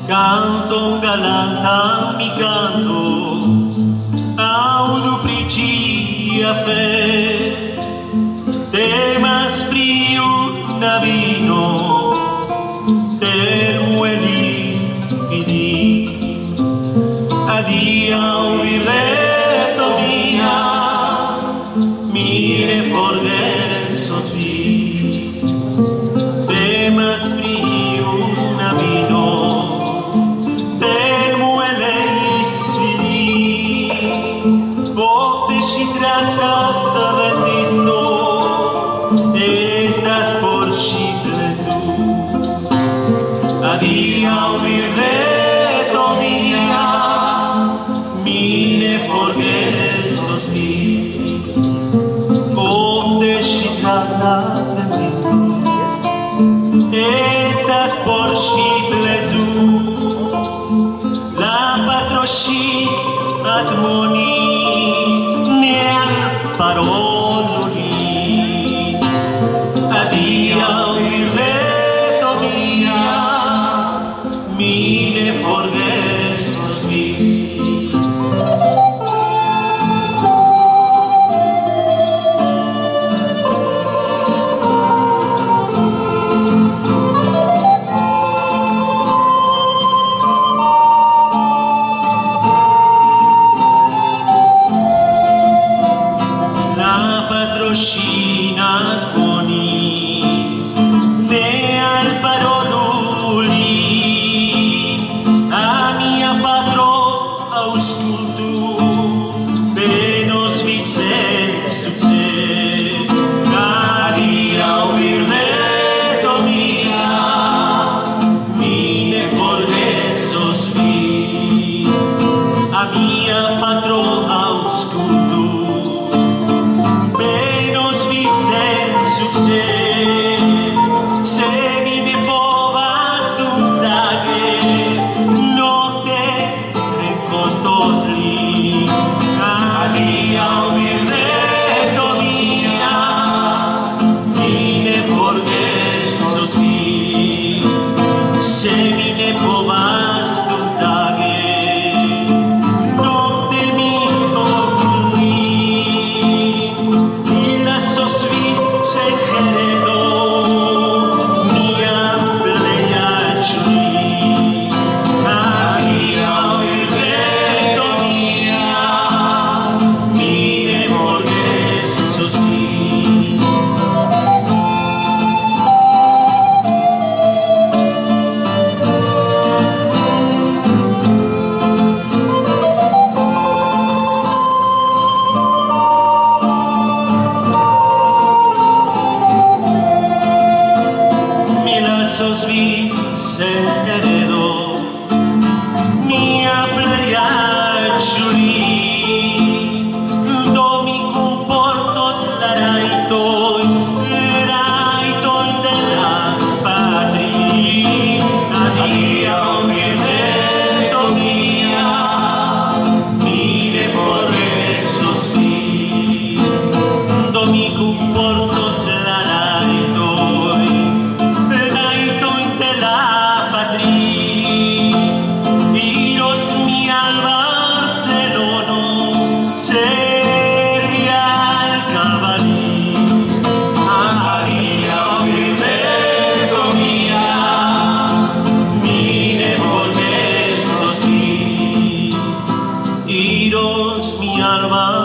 Canto galanta mi canto, audu pricia fe, temas frio na vino, termuelist vidi, adiau virreto mia, mire forgesos vi, temas frio na vino, si tratas vendisto, estas por Chiplesu. Adiau virreto mia, mine forgesos vi. Si tratas vendisto, estas por Chiplesu. La patroci admonis paroloni, adiau virreto mia, mine forgesos vi. Patrocina conis ne al paroluli, a mia patro auscultu, venos Vicent succes, adiau virreto mia, mine forgesos vi, a mia patro auscultu, se mi ne povas dum tage, nocte renkontos li. Adiau virreto mia, mine forgesos vi. Se mi ne povas dum tage, nocte mi renkontos li. Lasos vi se vi se heredo mia plejaĝuli, do mi kunportos la rajtojn de la patrii. Adiaŭ virreto mia, mi ne forgesos vi, do mi kunportos la rajtojn mi alma